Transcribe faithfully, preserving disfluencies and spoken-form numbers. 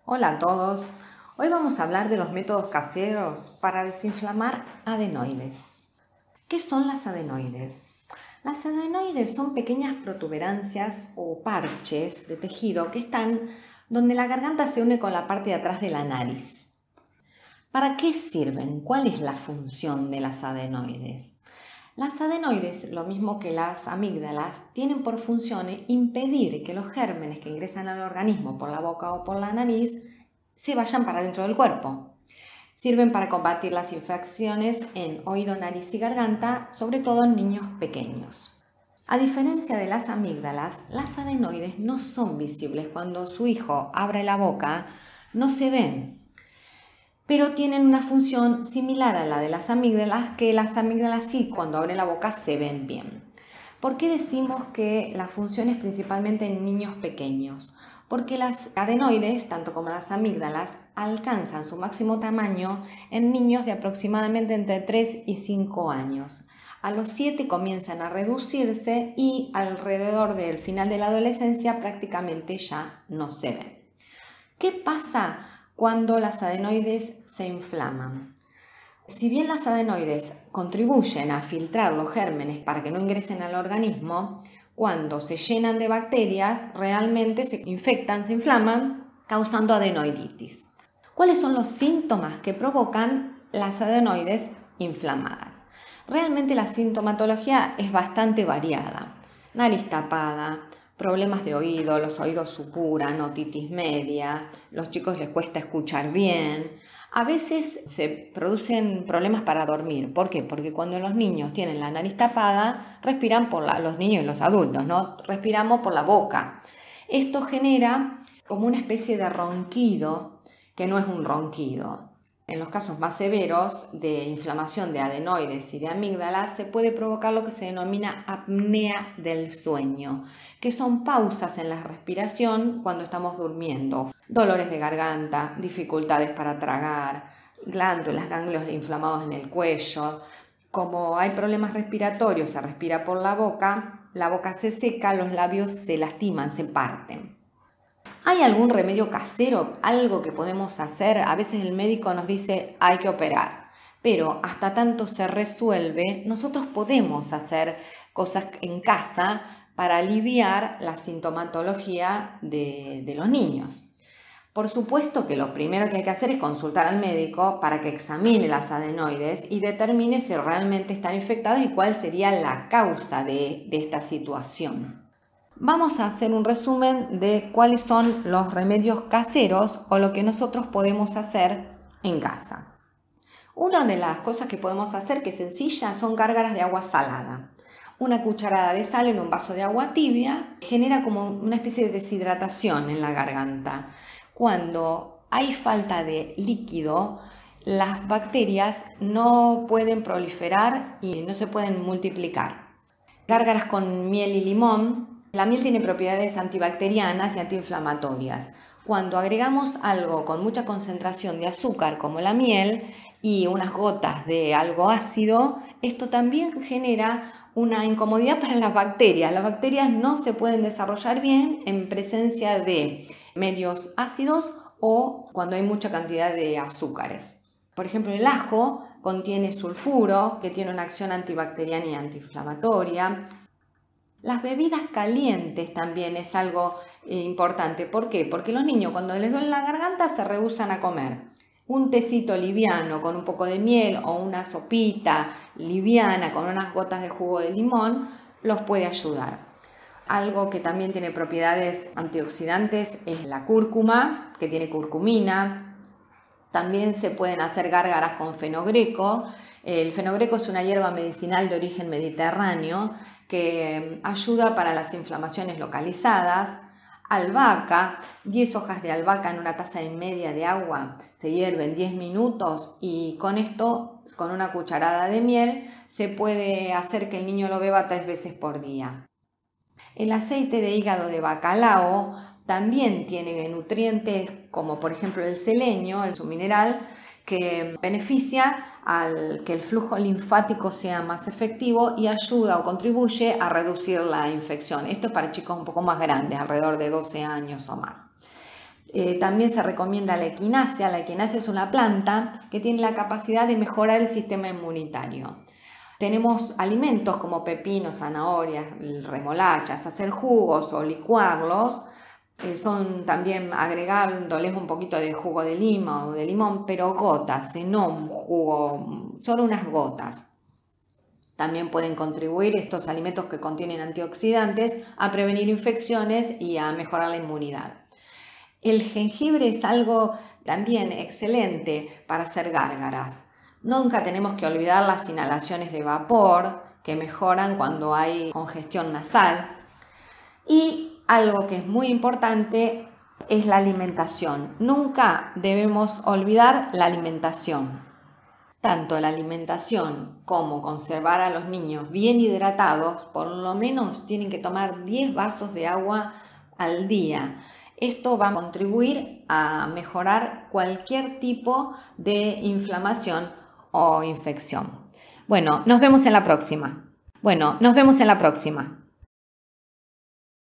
Hola a todos, hoy vamos a hablar de los métodos caseros para desinflamar adenoides. ¿Qué son las adenoides? Las adenoides son pequeñas protuberancias o parches de tejido que están donde la garganta se une con la parte de atrás de la nariz. ¿Para qué sirven? ¿Cuál es la función de las adenoides? Las adenoides, lo mismo que las amígdalas, tienen por función impedir que los gérmenes que ingresan al organismo por la boca o por la nariz se vayan para dentro del cuerpo. Sirven para combatir las infecciones en oído, nariz y garganta, sobre todo en niños pequeños. A diferencia de las amígdalas, las adenoides no son visibles. Cuando su hijo abre la boca, no se ven, pero tienen una función similar a la de las amígdalas, que las amígdalas sí, cuando abre la boca se ven bien. ¿Por qué decimos que la función es principalmente en niños pequeños? Porque las adenoides, tanto como las amígdalas, alcanzan su máximo tamaño en niños de aproximadamente entre tres y cinco años. A los siete comienzan a reducirse y alrededor del final de la adolescencia prácticamente ya no se ven. ¿Qué pasa cuando las adenoides se inflaman? Si bien las adenoides contribuyen a filtrar los gérmenes para que no ingresen al organismo, cuando se llenan de bacterias realmente se infectan, se inflaman, causando adenoiditis. ¿Cuáles son los síntomas que provocan las adenoides inflamadas? Realmente la sintomatología es bastante variada. Nariz tapada, problemas de oído, los oídos supuran, otitis media, los chicos les cuesta escuchar bien. A veces se producen problemas para dormir. ¿Por qué? Porque cuando los niños tienen la nariz tapada, respiran por la, los niños y los adultos, ¿no? Respiramos por la boca. Esto genera como una especie de ronquido, que no es un ronquido. En los casos más severos de inflamación de adenoides y de amígdalas se puede provocar lo que se denomina apnea del sueño, que son pausas en la respiración cuando estamos durmiendo. Dolores de garganta, dificultades para tragar, glándulas, ganglios inflamados en el cuello. Como hay problemas respiratorios, se respira por la boca, la boca se seca, los labios se lastiman, se parten. ¿Hay algún remedio casero, algo que podemos hacer? A veces el médico nos dice hay que operar, pero hasta tanto se resuelve, nosotros podemos hacer cosas en casa para aliviar la sintomatología de, de los niños. Por supuesto que lo primero que hay que hacer es consultar al médico para que examine las adenoides y determine si realmente están infectadas y cuál sería la causa de, de esta situación. Vamos a hacer un resumen de cuáles son los remedios caseros o lo que nosotros podemos hacer en casa. Una de las cosas que podemos hacer, que es sencilla, son gárgaras de agua salada. Una cucharada de sal en un vaso de agua tibia genera como una especie de deshidratación en la garganta. Cuando hay falta de líquido, las bacterias no pueden proliferar y no se pueden multiplicar. Gárgaras con miel y limón. La miel tiene propiedades antibacterianas y antiinflamatorias. Cuando agregamos algo con mucha concentración de azúcar como la miel y unas gotas de algo ácido, esto también genera una incomodidad para las bacterias. Las bacterias no se pueden desarrollar bien en presencia de medios ácidos o cuando hay mucha cantidad de azúcares. Por ejemplo, el ajo contiene sulfuro, que tiene una acción antibacteriana y antiinflamatoria. Las bebidas calientes también es algo importante. ¿Por qué? Porque los niños cuando les duele la garganta se rehúsan a comer. Un tecito liviano con un poco de miel o una sopita liviana con unas gotas de jugo de limón los puede ayudar. Algo que también tiene propiedades antioxidantes es la cúrcuma, que tiene curcumina. También se pueden hacer gárgaras con fenogreco. El fenogreco es una hierba medicinal de origen mediterráneo que ayuda para las inflamaciones localizadas. Albahaca, diez hojas de albahaca en una taza y media de agua, se hierven diez minutos y con esto, con una cucharada de miel, se puede hacer que el niño lo beba tres veces por día. El aceite de hígado de bacalao también tiene nutrientes como por ejemplo el selenio, es un mineral que beneficia al que el flujo linfático sea más efectivo y ayuda o contribuye a reducir la infección. Esto es para chicos un poco más grandes, alrededor de doce años o más. Eh, también se recomienda la equinacia. La equinacia es una planta que tiene la capacidad de mejorar el sistema inmunitario. Tenemos alimentos como pepinos, zanahorias, remolachas, hacer jugos o licuarlos. Eh, son también agregándoles un poquito de jugo de lima o de limón, pero gotas, eh, no un jugo, solo unas gotas. También pueden contribuir estos alimentos que contienen antioxidantes a prevenir infecciones y a mejorar la inmunidad. El jengibre es algo también excelente para hacer gárgaras. Nunca tenemos que olvidar las inhalaciones de vapor que mejoran cuando hay congestión nasal. Y algo que es muy importante es la alimentación. Nunca debemos olvidar la alimentación. Tanto la alimentación como conservar a los niños bien hidratados, por lo menos tienen que tomar diez vasos de agua al día. Esto va a contribuir a mejorar cualquier tipo de inflamación o infección. Bueno, nos vemos en la próxima. Bueno, nos vemos en la próxima.